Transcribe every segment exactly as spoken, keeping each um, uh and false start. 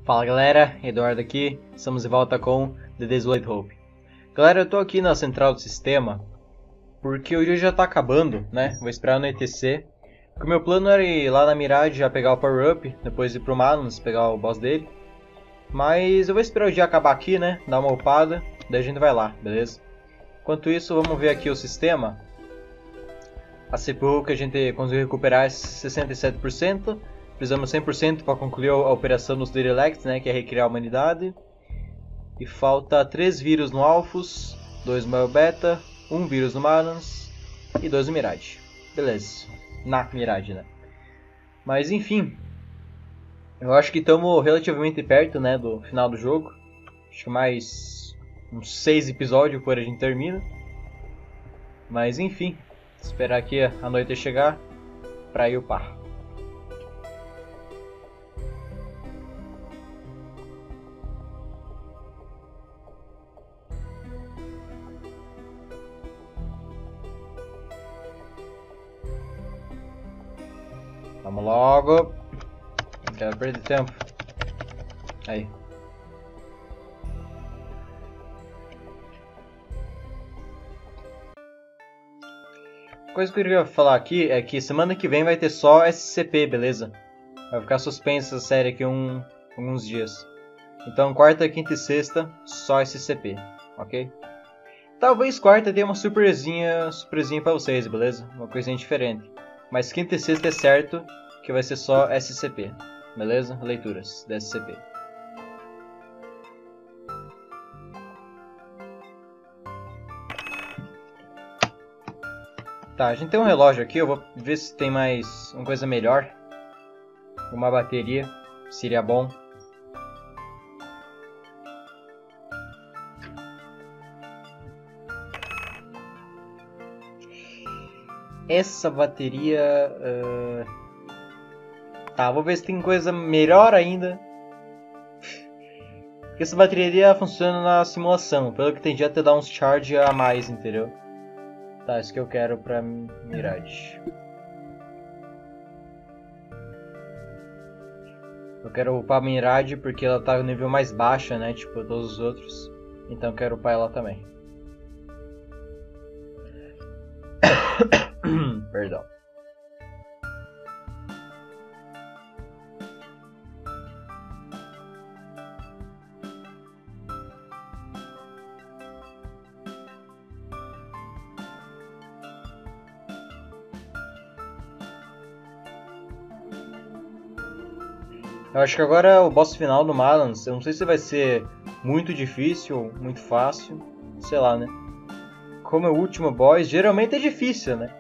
Fala galera, Eduardo aqui, estamos de volta com The Desolate Hope. Galera, eu tô aqui na central do sistema porque o dia já tá acabando, né? Vou esperar anoitecer. Porque o meu plano era ir lá na Mirage já pegar o power up, depois ir pro Malans pegar o boss dele. Mas eu vou esperar o dia acabar aqui, né? Dar uma upada, daí a gente vai lá, beleza? Enquanto isso, vamos ver aqui o sistema. A C P U que a gente conseguiu recuperar é sessenta e sete por cento. Precisamos cem por cento para concluir a operação nos Derelicts, né, que é recriar a humanidade. E falta três vírus no Alphus, dois no Beta, um vírus no Malans e dois no Mirage. Beleza, na Mirage, né? Mas enfim, eu acho que estamos relativamente perto, né, do final do jogo. Acho que mais uns seis episódios por a gente termina. Mas enfim, esperar aqui a noite chegar para ir upar. Vamos logo. Não quero perder tempo. Aí. Coisa que eu queria falar aqui é que semana que vem vai ter só S C P, beleza? Vai ficar suspensa essa série aqui um, alguns dias. Então quarta, quinta e sexta, só S C P, ok? Talvez quarta tenha uma surpresinha, surpresinha pra vocês, beleza? Uma coisinha diferente. Mas quinta e sexta é certo que vai ser só S C P, beleza? Leituras da S C P. Tá, a gente tem um relógio aqui, eu vou ver se tem mais uma coisa melhor. Uma bateria, seria bom. Essa bateria... Uh... Tá, vou ver se tem coisa melhor ainda. Porque essa bateria funciona na simulação. Pelo que entendi, até dá uns charge a mais, entendeu? Tá, isso que eu quero pra Mirage. Eu quero upar a Mirage porque ela tá no nível mais baixo, né? Tipo, todos os outros. Então eu quero upar ela também. Perdão. Eu acho que agora o boss final do Malans, eu não sei se vai ser muito difícil, muito fácil, sei lá, né? Como é o último boss, geralmente é difícil, né?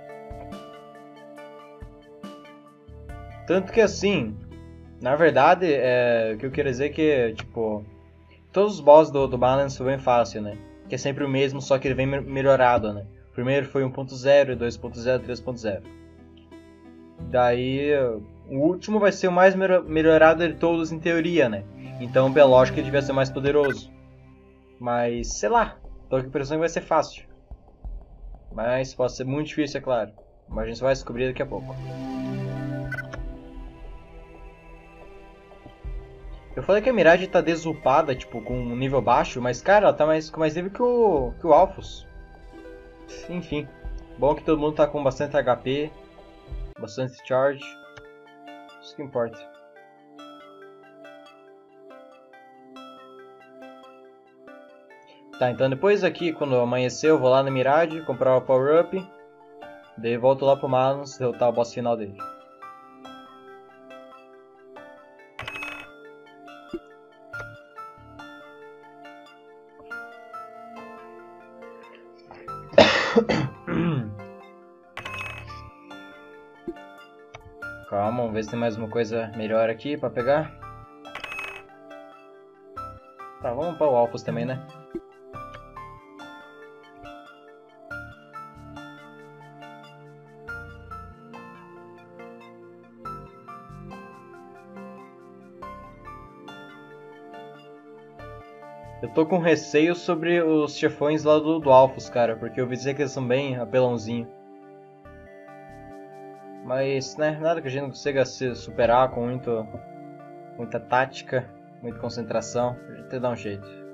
Tanto que assim, na verdade, é, o que eu quero dizer é que, tipo, todos os boss do, do Malans são bem fácil, né? Que é sempre o mesmo, só que ele vem melhorado, né? O primeiro foi um ponto zero, dois ponto zero, três ponto zero. Daí... o último vai ser o mais melhorado de todos em teoria, né? Então, pela lógica, ele devia ser mais poderoso. Mas, sei lá. Tô com a impressão que vai ser fácil. Mas pode ser muito difícil, é claro. Mas a gente vai descobrir daqui a pouco. Eu falei que a Mirage tá desupada, tipo, com um nível baixo. Mas, cara, ela tá mais, com mais nível que o, que o Alphus. Enfim. Bom que todo mundo tá com bastante H P. Bastante charge. Isso que importa. Tá, então depois aqui, quando amanhecer, eu vou lá na Mirage, comprar o power up. Daí volto lá pro Malans, derrotar o boss final dele. Calma, vamos ver se tem mais uma coisa melhor aqui pra pegar. Tá, vamos para o Alphus também, né? Eu tô com receio sobre os chefões lá do, do Alphus, cara, porque eu ouvi dizer que eles são bem apelãozinho. Mas, né, nada que a gente não consiga se superar com muito, muita tática Muita concentração. A gente tem que dar um jeito.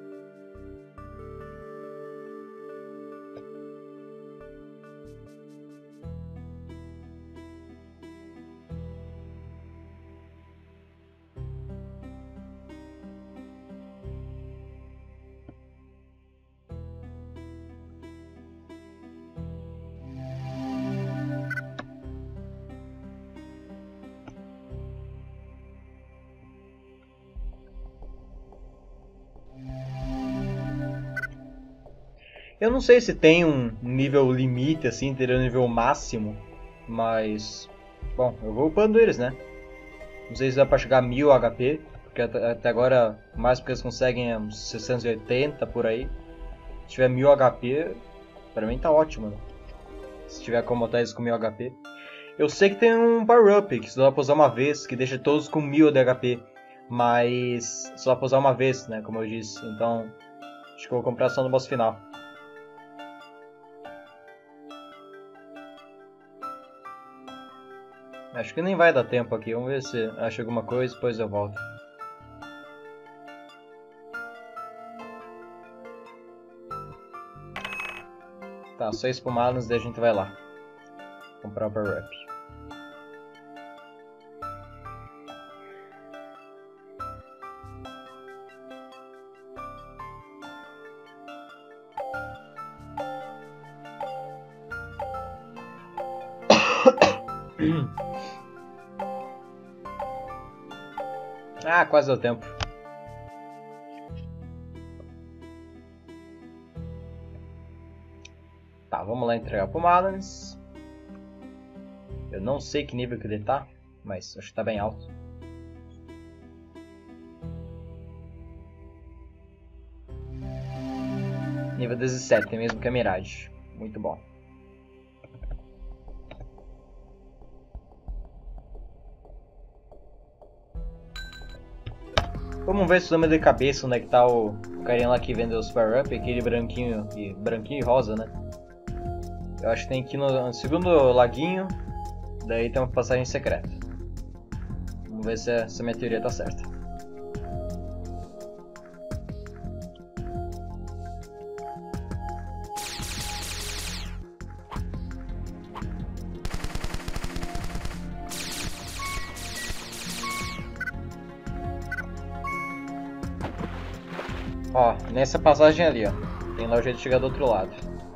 Eu não sei se tem um nível limite, assim, teria um nível máximo, mas... Bom, eu vou upando eles, né? Não sei se dá pra chegar a mil H P, porque até agora mais porque eles conseguem é uns seiscentos e oitenta por aí. Se tiver mil H P, pra mim tá ótimo, né? Se tiver como botar eles com mil H P. Eu sei que tem um power up, que só dá pra usar uma vez, que deixa todos com mil de H P. Mas só dá pra usar uma vez, né, como eu disse. Então, acho que eu vou comprar só no boss final. Acho que nem vai dar tempo aqui, vamos ver se acha alguma coisa, depois eu volto. Tá, só espumados, daí a gente vai lá. Comprar o power up. Ah, quase deu tempo. Tá, vamos lá entregar pro Malans. Eu não sei que nível que ele tá, mas acho que tá bem alto. Nível dezessete, mesmo que a Mirage. Muito bom. Vamos ver se lembra de cabeça onde é que tá o carinha lá que vende os power up, aquele branquinho e branquinho e rosa, né? Eu acho que tem que ir no segundo laguinho, daí tem uma passagem secreta. Vamos ver se essa minha teoria tá certa. Ó, nessa passagem ali, ó. Tem lá o jeito de chegar do outro lado.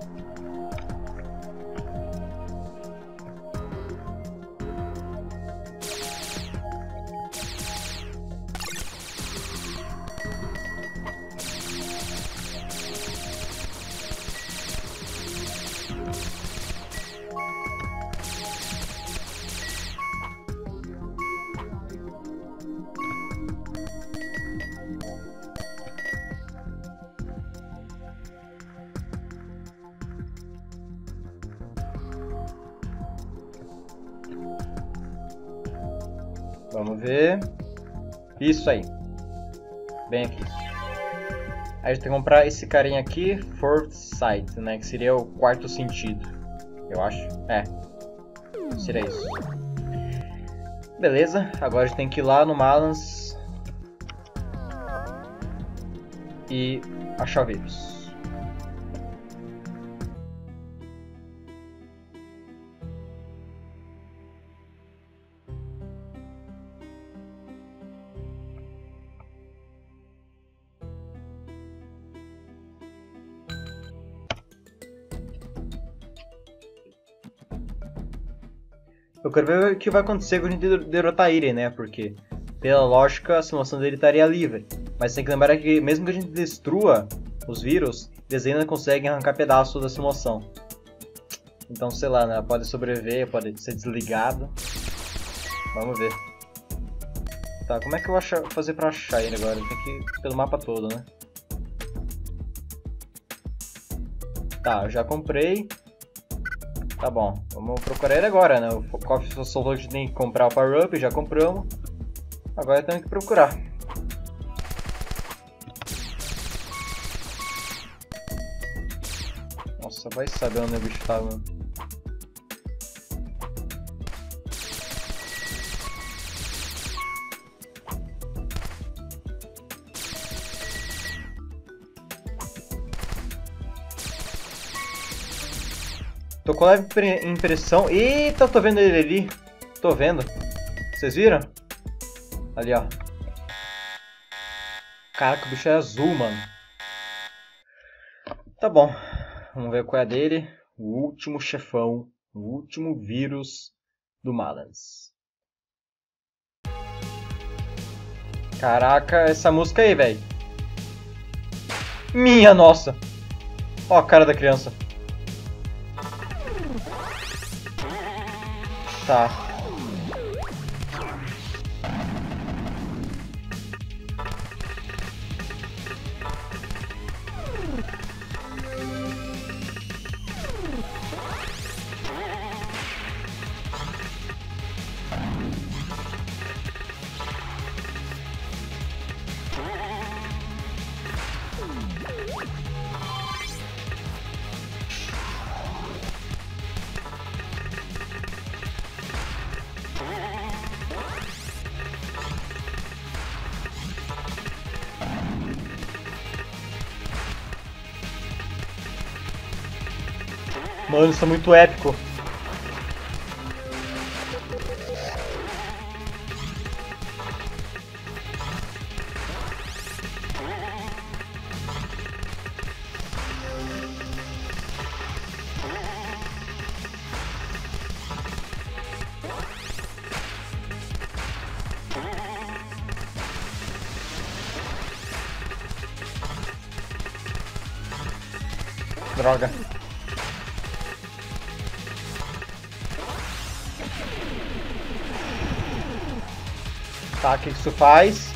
Vamos ver. Isso aí. Bem aqui. Aí a gente tem que comprar esse carinha aqui, Fourth Sight, né? Que seria o quarto sentido. Eu acho. É. Seria isso. Beleza. Agora a gente tem que ir lá no Malans e achar vírus. Eu quero ver o que vai acontecer quando a gente derrotar ele, né? Porque, pela lógica, a simulação dele estaria livre. Mas tem que lembrar que, mesmo que a gente destrua os vírus, eles ainda conseguem arrancar pedaços da simulação. Então, sei lá, né? Pode sobreviver, pode ser desligado. Vamos ver. Tá, como é que eu vou achar, fazer pra achar ele agora? Tem que ir pelo mapa todo, né? Tá, eu já comprei. Tá bom, vamos procurar ele agora, né? O cofre só falou que tem que comprar o power up, já compramos. Agora temos que procurar. Nossa, vai saber onde o bicho tá, mano. Tô com leve impressão... Eita, eu tô vendo ele ali. Tô vendo. Vocês viram? Ali, ó. Caraca, o bicho é azul, mano. Tá bom. Vamos ver qual é a dele. O último chefão. O último vírus do Malans. Caraca, essa música aí, velho. Minha nossa. Ó a cara da criança. Tá. Mano, isso é muito épico. Droga. Tá, o que isso faz?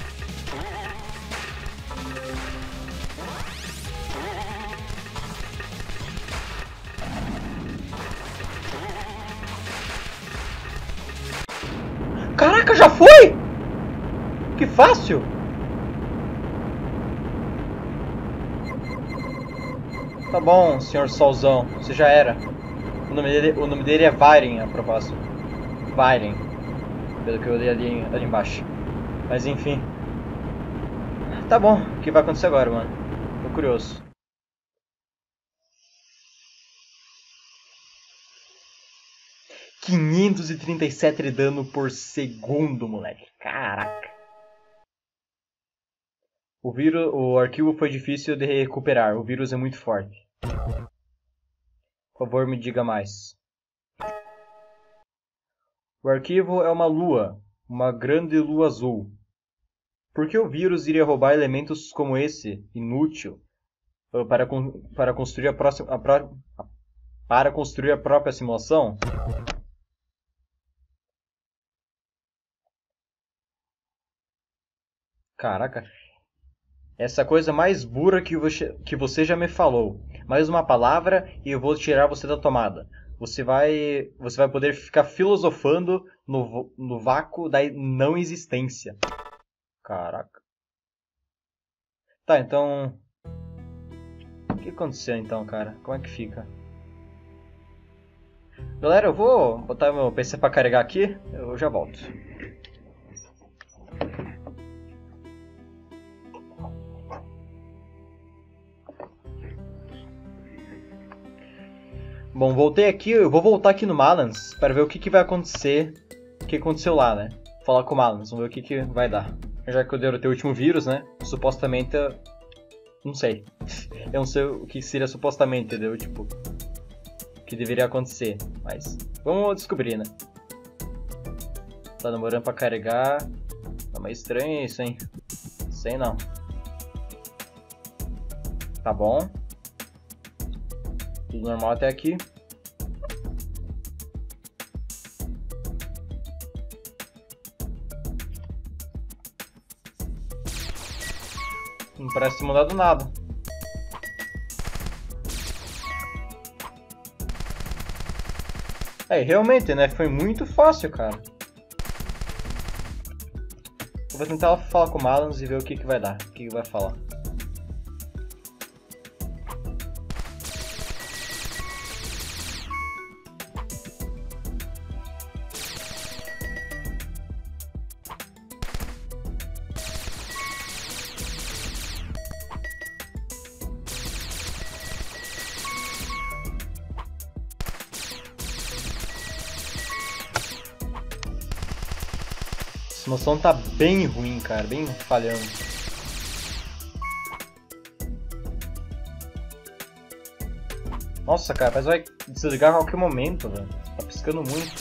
Caraca, já foi? Que fácil! Tá bom, senhor Solzão, você já era. O nome dele, o nome dele é Viren, a propósito. Viren. Pelo que eu li ali, ali embaixo. Mas enfim. Tá bom, o que vai acontecer agora, mano? Tô curioso. quinhentos e trinta e sete de dano por segundo, moleque. Caraca. O, vírus, o arquivo foi difícil de recuperar. O vírus é muito forte. Por favor, me diga mais. O arquivo é uma lua. Uma grande lua azul. Por que o vírus iria roubar elementos como esse, inútil, para, para, construir, a próxima, a pro, para construir a própria simulação? Caraca. Essa coisa mais burra que você, que você já me falou. Mais uma palavra e eu vou tirar você da tomada. Você vai, você vai poder ficar filosofando no, no vácuo da não existência. Caraca. Tá, então... O que aconteceu então, cara? Como é que fica? Galera, eu vou botar meu P C pra carregar aqui. Eu já volto. Bom, voltei aqui, eu vou voltar aqui no Malans para ver o que, que vai acontecer, o que aconteceu lá, né? Falar com o Malans, vamos ver o que, que vai dar. Já que eu derrotei o último vírus, né? Supostamente, eu... não sei. Eu não sei o que seria supostamente, entendeu? Tipo, o que deveria acontecer, mas vamos descobrir, né? Tá demorando pra carregar. Tá meio estranho isso, hein? Sei não. Tá bom. Tudo normal até aqui. Não parece ter mudado nada. É, realmente, né? Foi muito fácil, cara. Eu vou tentar falar com o Malans e ver o que, que vai dar. O que, que vai falar. Essa noção tá bem ruim, cara, bem falhando. Nossa, cara, parece que vai desligar a qualquer momento, velho. Tá piscando muito.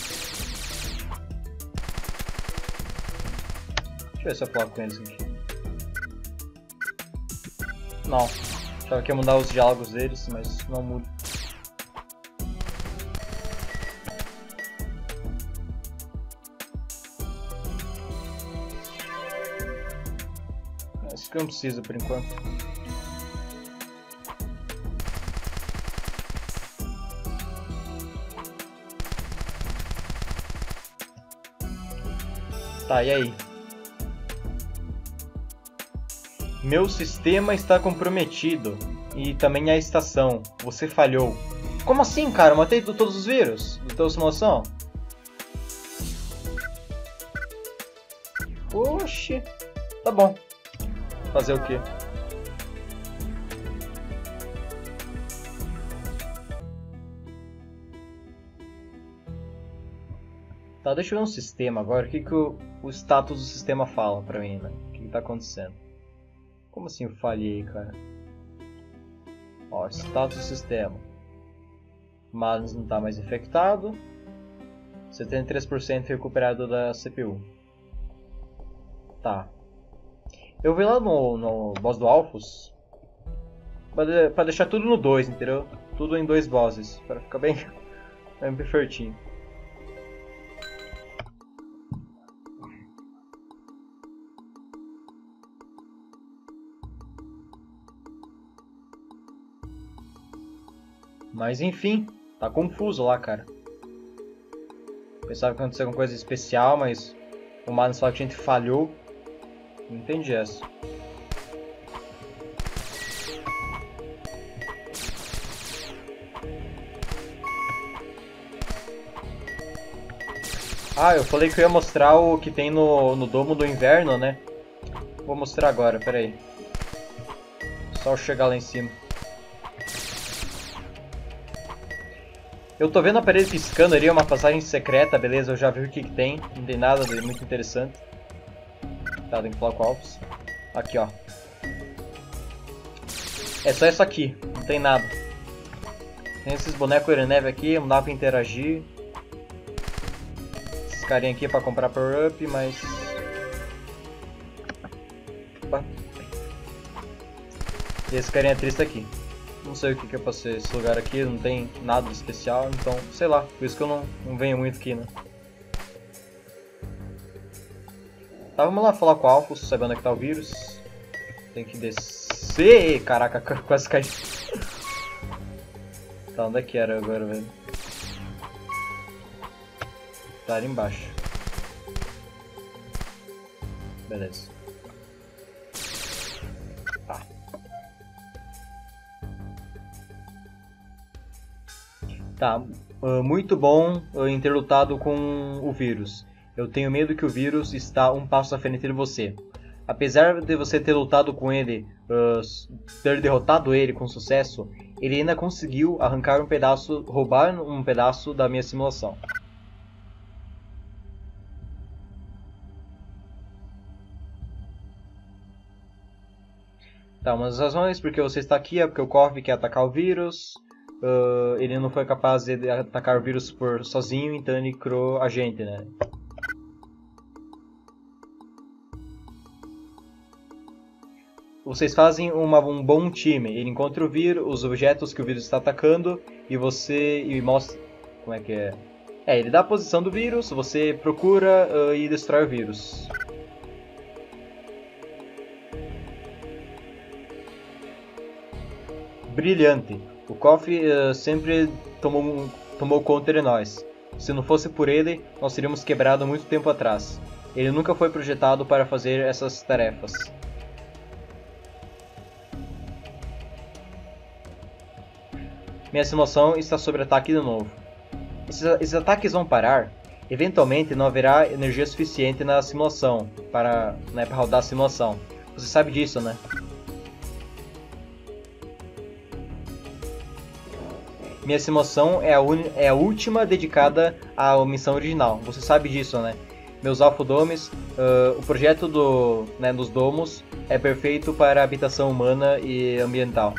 Deixa eu ver se eu falo com eles aqui. Não. Achava que ia mudar os diálogos deles, mas não muda. Acho que eu não preciso por enquanto. Tá, e aí? Meu sistema está comprometido. E também a estação. Você falhou. Como assim, cara? Eu matei todos os vírus do teu simulação? Oxi. Tá bom. Fazer o quê? Tá, deixa eu ver um sistema agora. O que, que o, o status do sistema fala pra mim, né? O que, que tá acontecendo? Como assim eu falhei, cara? Ó, status do sistema. Mas não tá mais infectado. setenta e três por cento recuperado da C P U. Tá. Eu vi lá no, no boss do Alphos pra, de, pra deixar tudo no dois, entendeu? Tudo em dois bosses, para ficar bem, bem perfeitinho. Mas enfim, tá confuso lá, cara. Pensava que aconteceu alguma coisa especial, mas o Magnus falou que a gente falhou. Não entendi essa. Ah, eu falei que eu ia mostrar o que tem no, no Domo do Inverno, né? Vou mostrar agora, peraí. Só eu chegar lá em cima. Eu tô vendo a parede piscando ali, uma passagem secreta, beleza? Eu já vi o que, que tem. Não tem nada de muito interessante. Tá, tem que falar com o Alphos. Aqui, ó. É só isso aqui, não tem nada. Tem esses bonecos de neve aqui, não dá pra interagir. Esses carinha aqui pra comprar power up, mas... Opa. E esse carinha triste aqui. Não sei o que, que eu passei esse lugar aqui, não tem nada de especial, então, sei lá, por isso que eu não, não venho muito aqui, né? Tá, vamos lá falar com o Alphos, saber onde é que tá o vírus. Tem que descer, caraca, quase caí. Tá, onde é que era agora, velho? Tá ali embaixo. Beleza. Tá. Tá, uh, muito bom uh, em ter lutado com o vírus. Eu tenho medo que o vírus está um passo à frente de você. Apesar de você ter lutado com ele, uh, ter derrotado ele com sucesso, ele ainda conseguiu arrancar um pedaço, roubar um pedaço da minha simulação. Tá, uma das razões porque você está aqui é porque o Korv quer atacar o vírus. Uh, ele não foi capaz de atacar o vírus por sozinho, então ele criou a gente, né? Vocês fazem uma, um bom time. Ele encontra o vírus, os objetos que o vírus está atacando e você e mostra como é que é. É, ele dá a posição do vírus, você procura uh, e destrói o vírus. Brilhante. O Kofi uh, sempre tomou, tomou conta de nós. Se não fosse por ele, nós teríamos quebrado muito tempo atrás. Ele nunca foi projetado para fazer essas tarefas. Minha simulação está sob ataque de novo. Esses, esses ataques vão parar. Eventualmente não haverá energia suficiente na simulação para, né, para rodar a simulação. Você sabe disso, né? Minha simulação é a, un... é a última dedicada à missão original. Você sabe disso, né? meus alfodomes, uh, o projeto do, né, dos domos é perfeito para habitação humana e ambiental.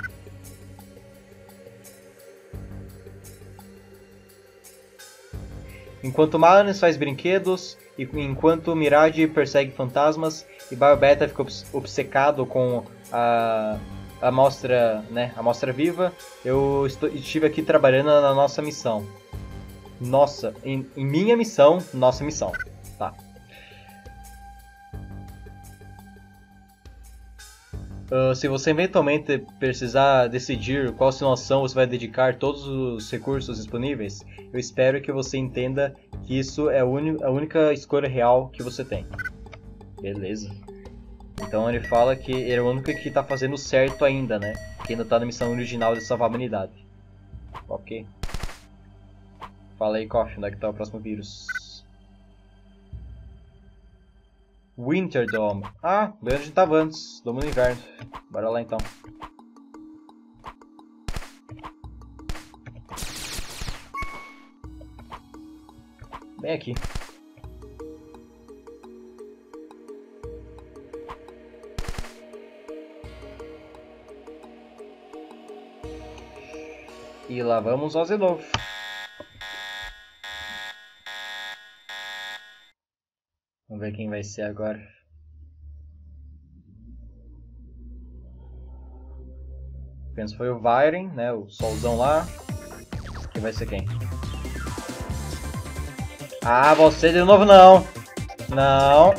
Enquanto Magnus faz brinquedos, e enquanto Mirage persegue fantasmas, e Biobeta fica obcecado com a a amostra, né, a amostra viva, eu estou, estive aqui trabalhando na nossa missão. Nossa, em, em minha missão, nossa missão. Tá. Uh, se você eventualmente precisar decidir qual simulação você vai dedicar todos os recursos disponíveis, eu espero que você entenda que isso é a, a única escolha real que você tem. Beleza. Então ele fala que ele é o único que está fazendo certo ainda, né? Que ainda está na missão original de salvar a humanidade. Ok. Fala aí, Coffee, onde é que tá o próximo vírus? Winter Dome. Ah, bem onde a gente tava antes, Domo do Inverno. Bora lá então. Bem aqui. E lá vamos nós de novo. Vamos ver quem vai ser agora. Penso que foi o Viren, né? O solzão lá. Quem vai ser quem? Ah, você de novo não! Não!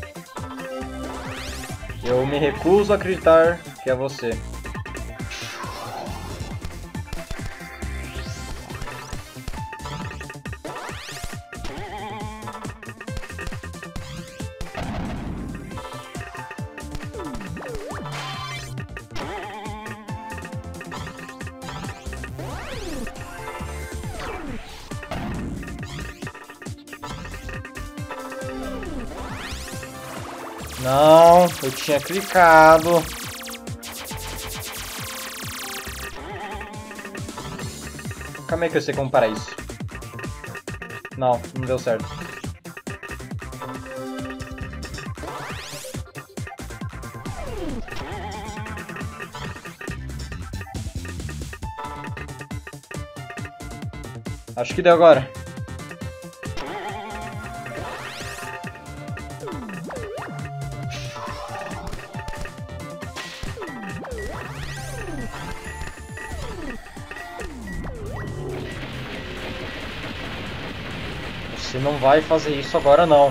Eu me recuso a acreditar que é você. Não, eu tinha clicado. Calma aí que eu sei como parar isso. Não, não deu certo. Acho que deu agora. Você não vai fazer isso agora não.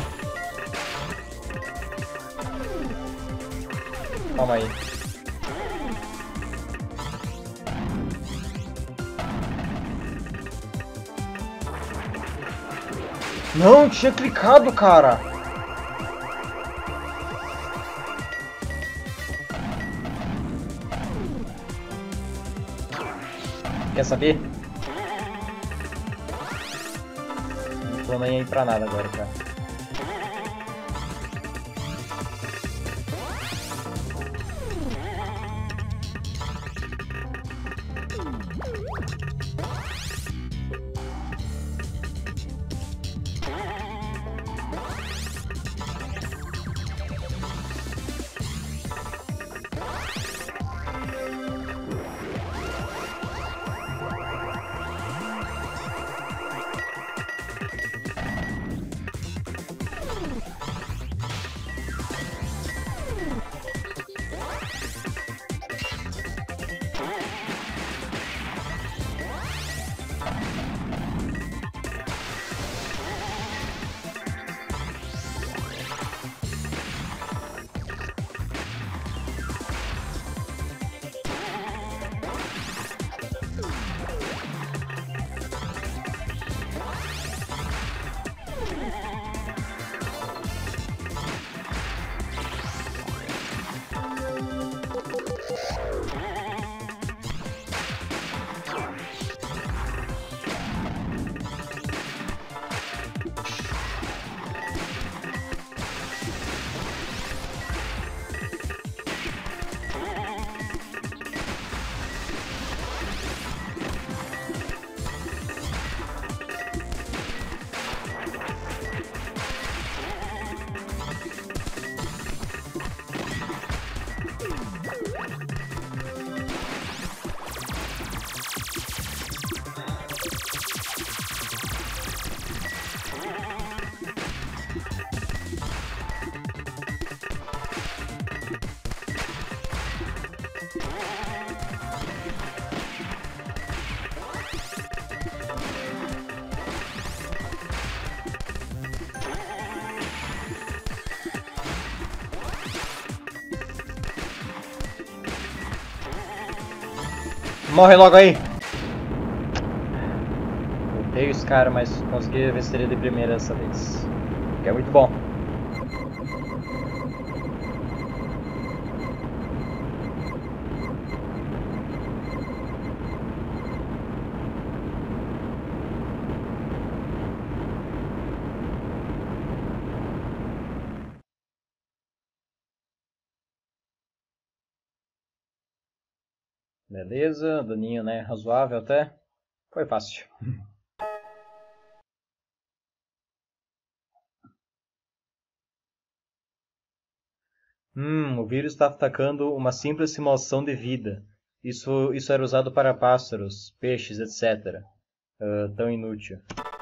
Calma aí. Não, tinha clicado, cara. Quer saber? Não tô nem aí pra nada agora, cara. Morre logo aí! Voltei os caras, mas consegui vencer ele de primeira dessa vez. Que é muito bom. Beleza, daninho, né? Razoável até. Foi fácil. Hum, o vírus está atacando uma simples simulação de vida. Isso, isso era usado para pássaros, peixes, etcétera. Ah, tão inútil.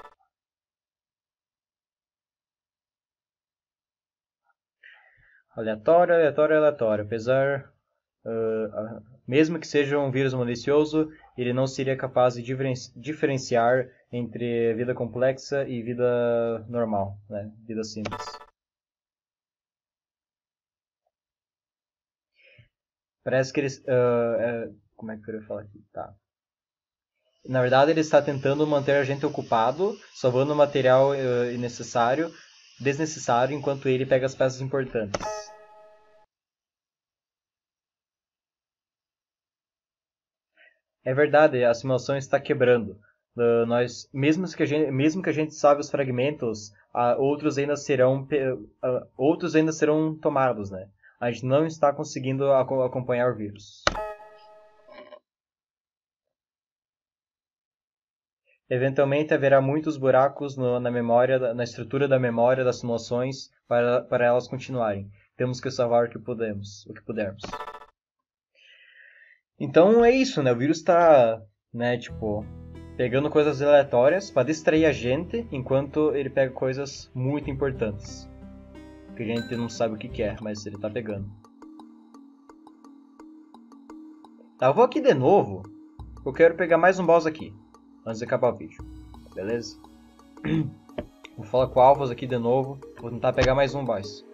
Aleatório, aleatório, aleatório. Apesar, ah, ah, mesmo que seja um vírus malicioso, ele não seria capaz de diferen- diferenciar entre vida complexa e vida normal, né? Vida simples. Parece que eles. ah, é, como é que eu ia falar aqui? Tá. Na verdade, ele está tentando manter a gente ocupado, salvando material eh, innecessário, desnecessário, enquanto ele pega as peças importantes. É verdade, a simulação está quebrando. Uh, nós, mesmo que a gente, mesmo que a gente salve os fragmentos, uh, outros ainda serão, uh, outros ainda serão tomados, né? A gente não está conseguindo aco- acompanhar o vírus. Eventualmente haverá muitos buracos no- na memória, na estrutura da memória das simulações para, para elas continuarem. Temos que salvar o que podemos, o que pudermos. Então é isso, né? O vírus está, né, tipo, pegando coisas aleatórias para distrair a gente, enquanto ele pega coisas muito importantes. Que a gente não sabe o que que é, mas ele tá pegando. Tá, eu vou aqui de novo. Eu quero pegar mais um boss aqui, antes de acabar o vídeo. Beleza? Vou falar com o Alphas aqui de novo. Vou tentar pegar mais um boss.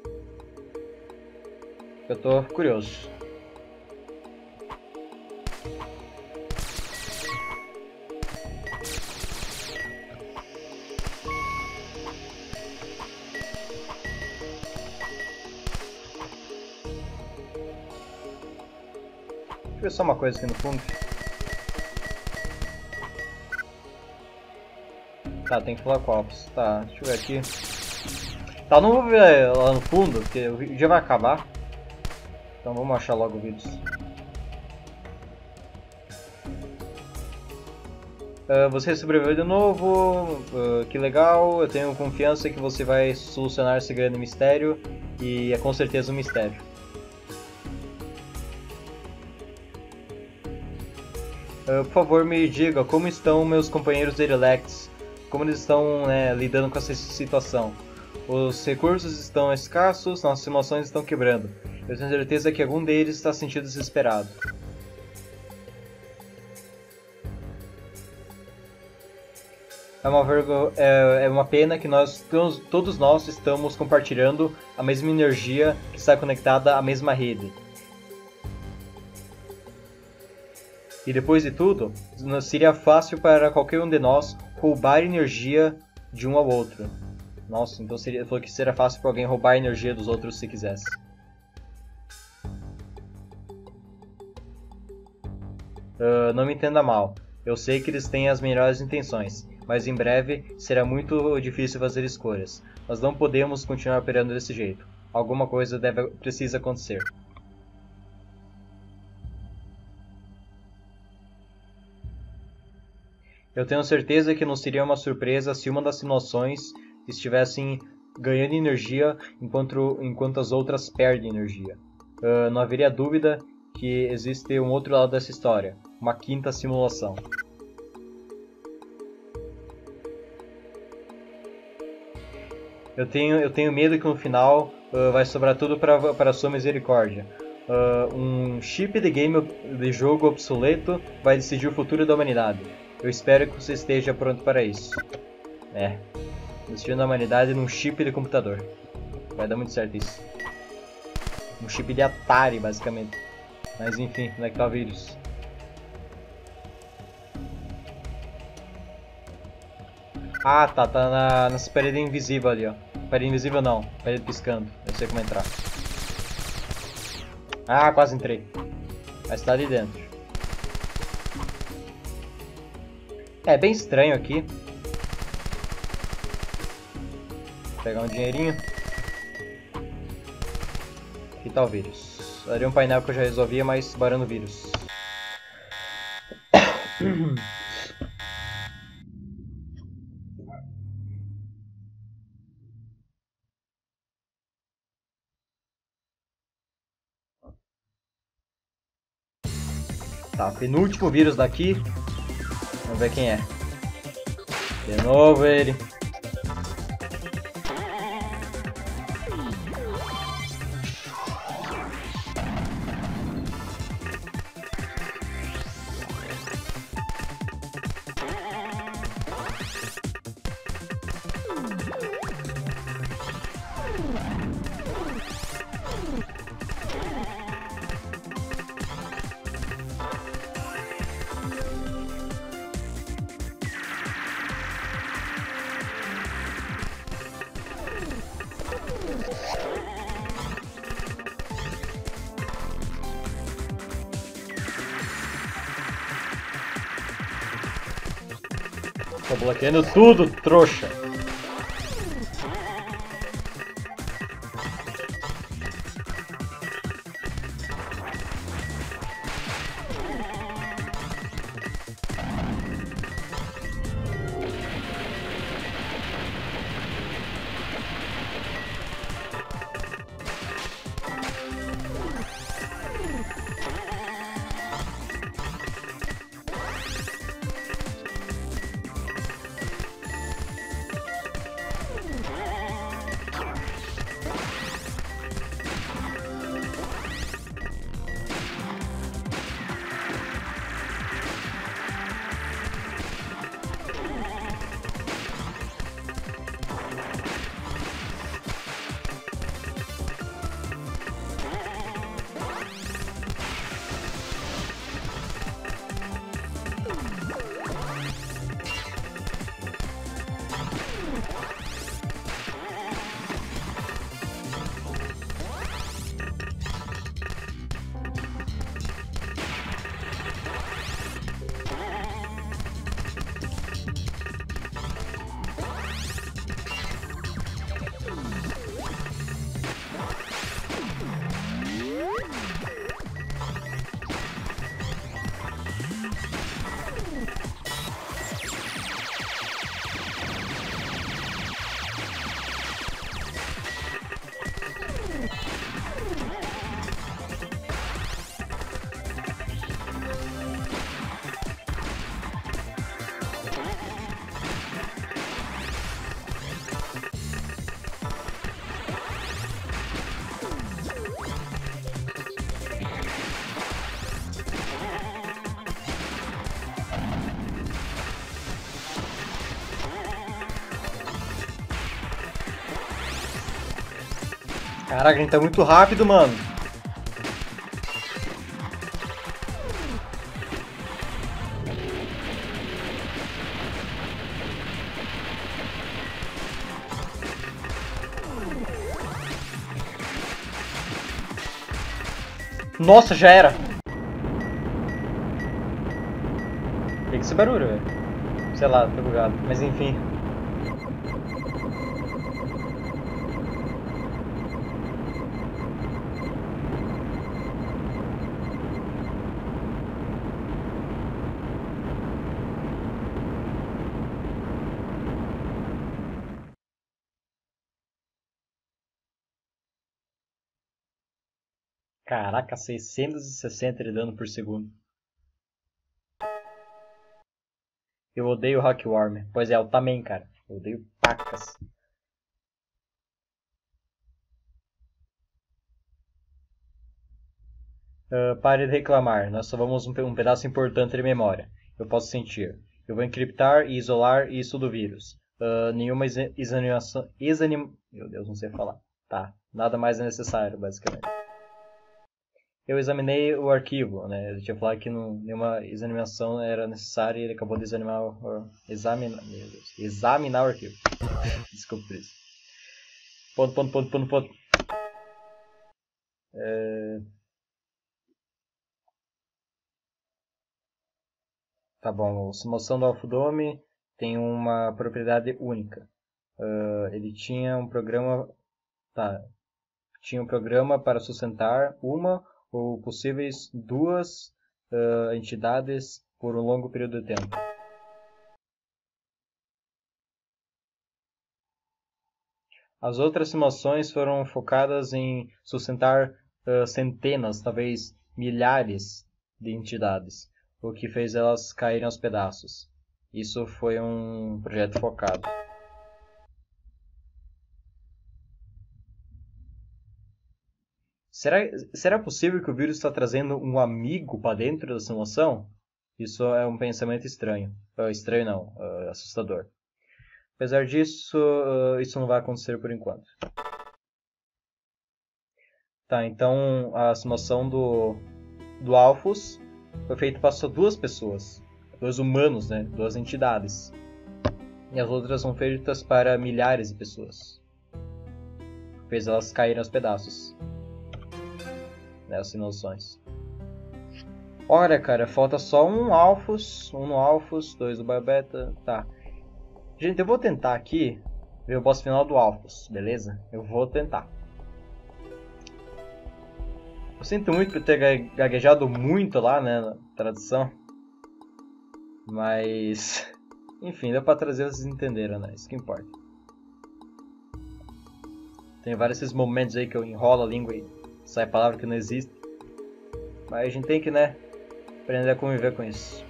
Eu tô curioso. Deixa eu ver só uma coisa aqui no fundo. Tá, tem que falar com o Alphas. Tá, deixa eu ver aqui. Tá, não vou ver lá no fundo, porque o vídeo já vai acabar. Então vamos achar logo o vírus. Uh, você sobreviveu de novo, uh, que legal, eu tenho confiança que você vai solucionar esse grande mistério, e é com certeza um mistério. Uh, por favor, me diga como estão meus companheiros de Relax, como eles estão, né, lidando com essa situação. Os recursos estão escassos, nossas simulações estão quebrando. Eu tenho certeza que algum deles está se sentindo desesperado. É uma, vergo... é, é uma pena que nós todos nós estamos compartilhando a mesma energia que está conectada à mesma rede. E depois de tudo, seria fácil para qualquer um de nós roubar energia de um ao outro. Nossa, então seria, falou que seria fácil para alguém roubar a energia dos outros se quisesse. Uh, não me entenda mal. Eu sei que eles têm as melhores intenções, mas em breve será muito difícil fazer escolhas. Nós não podemos continuar operando desse jeito. Alguma coisa deve, precisa acontecer. Eu tenho certeza que não seria uma surpresa se uma das simulações estivessem ganhando energia enquanto, enquanto as outras perdem energia. Uh, não haveria dúvida que existe um outro lado dessa história, uma quinta simulação. Eu tenho, eu tenho medo que no final uh, vai sobrar tudo para para sua misericórdia. Uh, um chip de game de jogo obsoleto vai decidir o futuro da humanidade. Eu espero que você esteja pronto para isso. É, decidindo a humanidade num chip de computador. Vai dar muito certo isso. Um chip de Atari, basicamente. Mas enfim, como é que tá o vírus? Ah, tá, tá na, nessa parede invisível ali, ó. Parede invisível não, parede piscando. Eu sei como entrar. Ah, quase entrei. Mas tá ali dentro. É bem estranho aqui. Vou pegar um dinheirinho. Aqui tá o vírus. Ali um painel que eu já resolvia, mas barando o vírus. Tá, penúltimo vírus daqui. Vamos ver quem é. De novo ele. Tô bloqueando tudo, trouxa. Caraca, a gente tá muito rápido, mano. Nossa, já era. O que é esse barulho, velho? Sei lá, tô bugado. Mas enfim. Caraca, seiscentos e sessenta de dano por segundo. Eu odeio o Rockworm. Pois é, eu também, cara. Eu odeio pacas. Uh, pare de reclamar. Nós só vamos um, um pedaço importante de memória. Eu posso sentir. Eu vou encriptar e isolar isso do vírus. Uh, nenhuma exanimação... Exanim... Meu Deus, não sei falar. Tá. Nada mais é necessário, basicamente. eu examinei o arquivo, né? Eu tinha falado que não, nenhuma examinação era necessária e ele acabou de examinar o, examinar, meu Deus, examinar o arquivo. Desculpa por isso. Ponto, ponto, ponto, ponto, ponto. É... Tá bom, a simulação do Alfudome tem uma propriedade única. Uh, ele tinha um programa... Tá. Tinha um programa para sustentar uma ou possíveis duas uh, entidades por um longo período de tempo. As outras simulações foram focadas em sustentar uh, centenas, talvez milhares de entidades, o que fez elas caírem aos pedaços. Isso foi um projeto focado. Será, será possível que o vírus está trazendo um amigo para dentro da simulação? Isso é um pensamento estranho. Uh, estranho não, uh, assustador. Apesar disso, uh, isso não vai acontecer por enquanto. Tá, então a simulação do, do Alphus foi feita para só duas pessoas. Dois humanos, né? Duas entidades. E as outras são feitas para milhares de pessoas. Fez elas caírem aos pedaços. Né, as simulações. Olha, cara, falta só um Alphus, um no Alphus, dois do Biobeta, tá. Gente, eu vou tentar aqui ver o boss final do Alphus, beleza? Eu vou tentar. Eu sinto muito por ter gaguejado muito lá, né, na tradução. Mas... enfim, deu pra trazer, vocês entenderam, né? Isso que importa. Tem vários esses momentos aí que eu enrolo a língua e sai palavra que não existe. Mas a gente tem que, né, aprender a conviver com isso.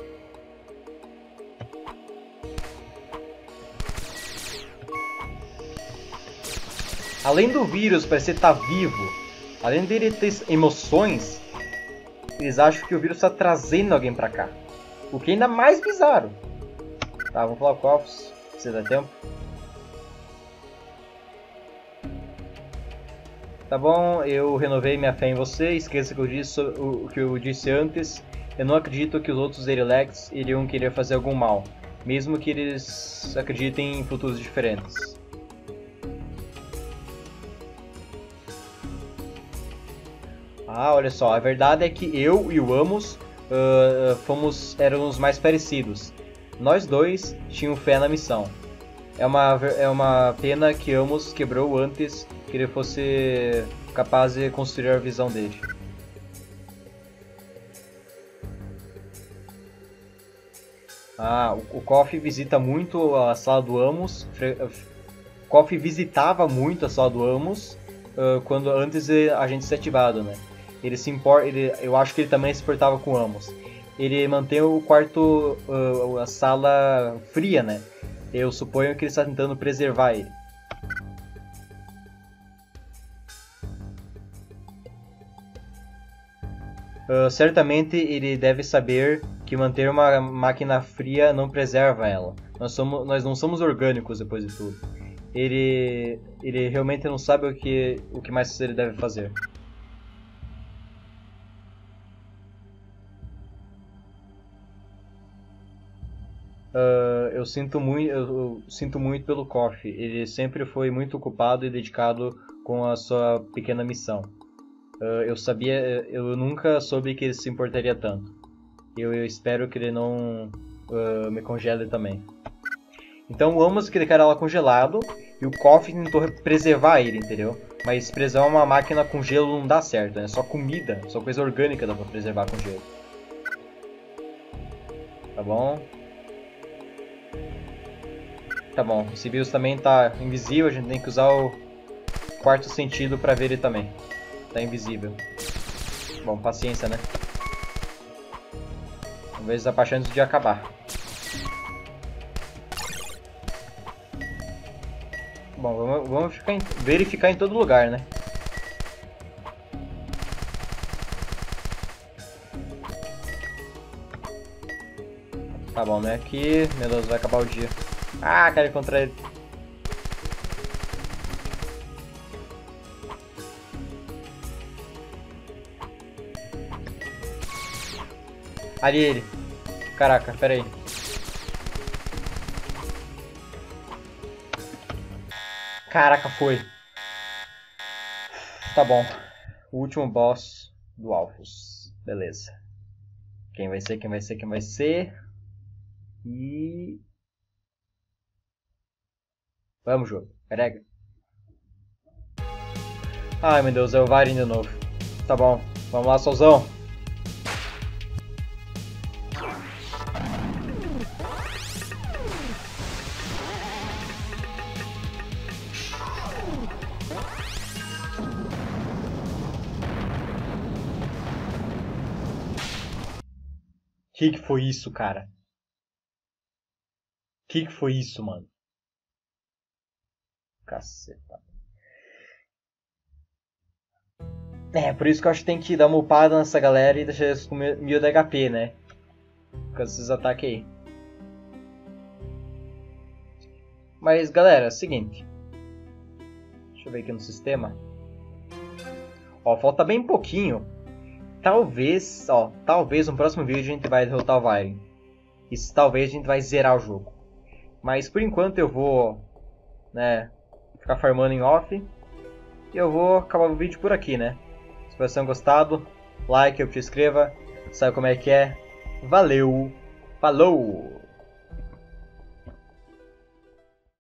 Além do vírus parecer estar vivo, além dele ter emoções, eles acham que o vírus está trazendo alguém pra cá. O que é ainda mais bizarro. Tá, vamos falar com o Alphus, se dá tempo. Tá bom, eu renovei minha fé em você, esqueça que eu disse, o, o que eu disse antes. Eu não acredito que os outros Erilex iriam querer fazer algum mal, mesmo que eles acreditem em futuros diferentes. Ah, olha só, a verdade é que eu e o Amos uh, fomos, éramos mais parecidos. Nós dois tínhamos fé na missão. É uma, é uma pena que Amos quebrou antes que ele fosse capaz de construir a visão dele. Ah, o, o Koff visita muito a sala do Amos. Koff visitava muito a sala do Amos uh, quando antes de a gente ser ativado, né? Ele se impor, ele, eu acho que ele também se importava com o Amos. Ele mantém o quarto, uh, a sala fria, né? Eu suponho que ele está tentando preservar ele. Uh, certamente ele deve saber que manter uma máquina fria não preserva ela. Nós, somos, nós não somos orgânicos depois de tudo. Ele, ele realmente não sabe o que, o que mais ele deve fazer. Uh, eu, sinto muito, eu, eu sinto muito pelo Koff. Ele sempre foi muito ocupado e dedicado com a sua pequena missão. Uh, eu sabia, eu nunca soube que ele se importaria tanto. Eu, eu espero que ele não uh, me congele também. Então o Amos queria ela congelado e o Koff tentou preservar ele, entendeu? Mas preservar uma máquina com gelo não dá certo, né? Só comida, só coisa orgânica dá pra preservar com gelo. Tá bom? Tá bom, esse vírus também tá invisível, a gente tem que usar o quarto sentido pra ver ele também. Tá invisível. Bom, paciência, né? Vamos ver essa parte antes de acabar. Bom, vamos, vamos ficar em, verificar em todo lugar, né? Tá bom, não é aqui. Meu Deus, vai acabar o dia. Ah, quero encontrar ele. Ali ele. Caraca, pera aí. Caraca, foi. Tá bom. O último boss do Alphys. Beleza. Quem vai ser, quem vai ser, quem vai ser. E... Vamos, jogo. Carrega. Ai, meu Deus, é o Varin de novo. Tá bom. Vamos lá, Solzão. Que que foi isso, cara? Que que foi isso, mano? Caceta. É, por isso que eu acho que tem que dar uma upada nessa galera e deixar eles com mil de H P, né? Com esses ataques aí. Mas, galera, é o seguinte. Deixa eu ver aqui no sistema. Ó, falta bem pouquinho. Talvez, ó, talvez no próximo vídeo a gente vai derrotar o Varin. E talvez a gente vai zerar o jogo. Mas por enquanto eu vou, né, ficar farmando em off. E eu vou acabar o vídeo por aqui, né? Se vocês tenham gostado, like, se inscreva, sabe como é que é. Valeu, falou!